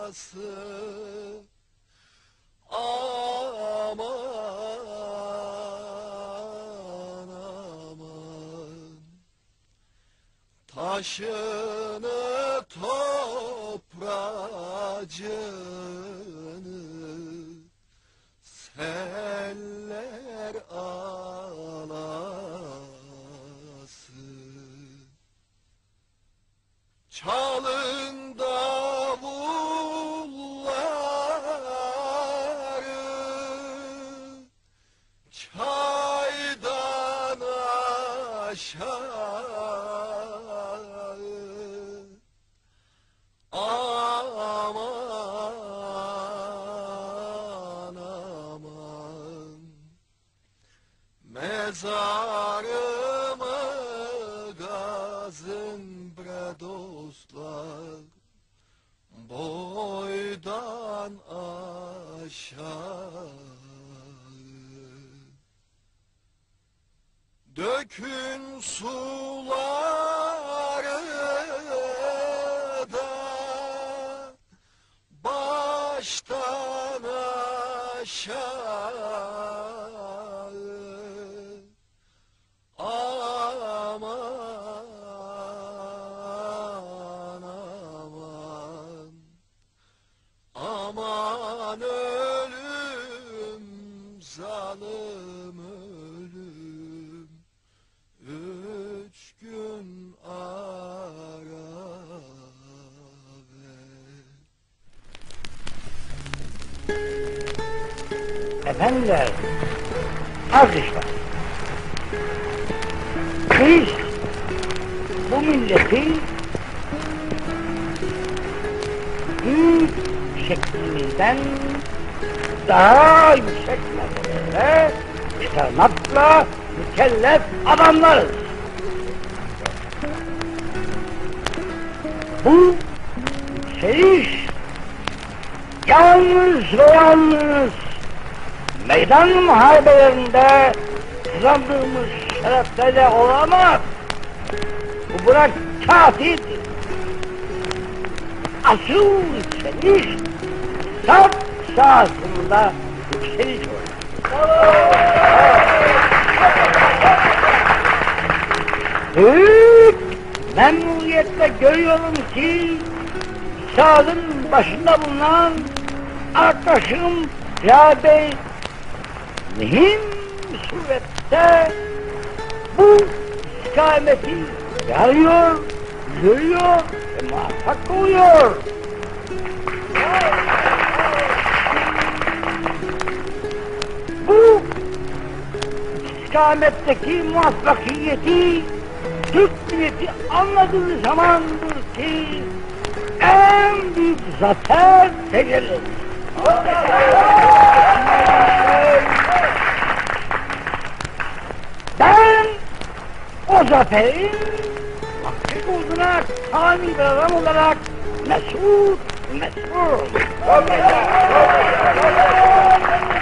Aman aman, taşını topracını seller alası. Çalın davulları, çaydan aşağı. Aman aman, mezarımı gazın bre dostlar, boydan aşağı. Dökün suları da baştan aşağı. Aman aman, aman ölüm, zalim ölüm, 3 gün ara ver. Efendiler, alkışlar. Biz bu milleti büyük şeklimizden daha yüksek mertebelere çıkarmakla mükellef adamlarız. Bu yükseliş yalnız ve yalnız meydan muharebelerinde kazandığımız şereflerle olamaz. Bu buna kafidir. Asıl yükseliş saf sahasında yükseliş olur. Büyük memnuniyetle görüyorum ki sağlığın başında bulunan arkadaşım Ziya Bey mühim surette bu istikameti yarıyor, görüyor ve muvaffak oluyor. Bu istikametteki muvaffakiyeti Türk milleti anladığı zamandır ki en büyük zafer tecelli. Ben o zaferin vakti olduğuna tani bir adam olarak mesut, mesrurum.